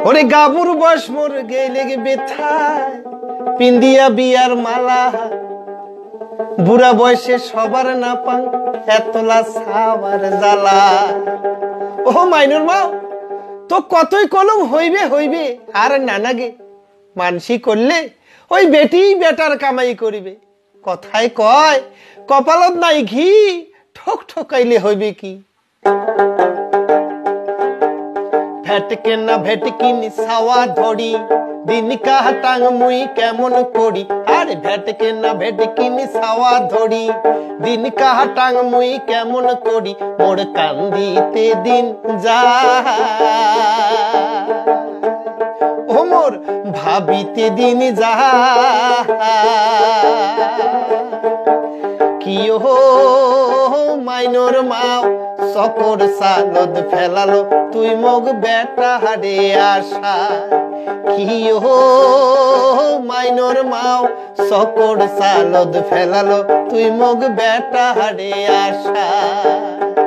ওরে গাবুর বয়স মোর গেলে বেথায় পিন্দিয়া বিয়ার মালা বুড়া বয়সে সবার না পাং এতলা সাবার জ্বালা। ও মাইনুর মা তো কতই কলম হইবে হইবে আর নানাগে মানসি করলে ওই বেটি বেটার কামাই করিবে। কথায় কয় কপালত নাই ঘি ঠক ঠকাইলে হইবে কি। ভেটকে না ভেটকিনি ছাওয়া ধরি দিন কাটাং মুই কেমন করি। আর ভেটকে না ভেটকিনি ছাওয়া ধরি দিন কাটাং মুই কেমন করি। মোর কান্দিতে দিন যায় ও মোর ভাবিতে দিন যায়। কি হো মাইনর মাও সকর সালদ ফেলালো তুই মগ বেটা হারে আশা। কি হো মাইনর মাও সকর সালদ ফেলালো তুই মগ বেটা হারে আশা।